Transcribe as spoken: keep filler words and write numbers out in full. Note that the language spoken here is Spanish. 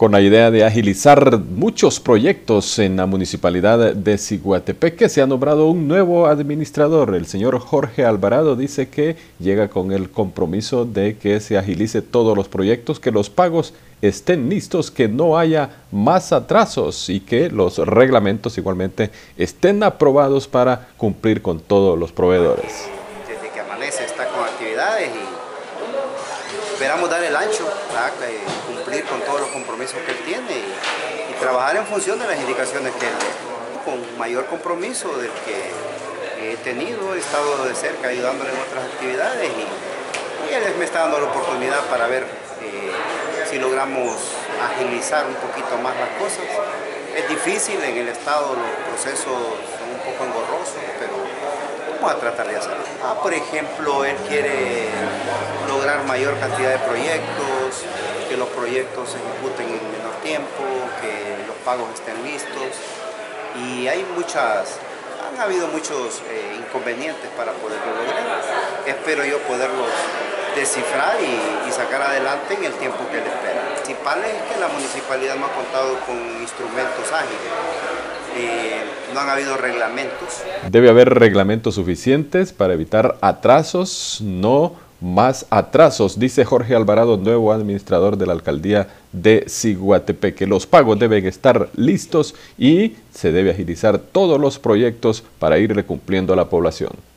Con la idea de agilizar muchos proyectos en la municipalidad de Ciguatepeque, se ha nombrado un nuevo administrador. El señor Jorge Alvarado dice que llega con el compromiso de que se agilice todos los proyectos, que los pagos estén listos, que no haya más atrasos y que los reglamentos igualmente estén aprobados para cumplir con todos los proveedores. Desde que amanece está con actividades y esperamos dar el ancho, eh, cumplir con todos los compromisos que él tiene y, y trabajar en función de las indicaciones que él tiene. Con mayor compromiso del que he tenido, he estado de cerca ayudándole en otras actividades y, y él me está dando la oportunidad para ver eh, si logramos agilizar un poquito más las cosas. Es difícil, en el estado los procesos son un poco engorrosos, pero vamos a tratar de hacerlo. Ah, por ejemplo, él quiere lograr mayor cantidad de proyectos, que los proyectos se ejecuten en menor tiempo, que los pagos estén listos. Y hay muchas, han habido muchos eh, inconvenientes para poderlo lograr. Espero yo poderlos descifrar y, y sacar adelante en el tiempo que él espera. Lo principal es que la municipalidad no ha contado con instrumentos ágiles. Eh, no han habido reglamentos. Debe haber reglamentos suficientes para evitar atrasos, no más atrasos, dice Jorge Alvarado, nuevo administrador de la alcaldía de Ciguatepeque. Los pagos deben estar listos y se debe agilizar todos los proyectos para irle cumpliendo a la población.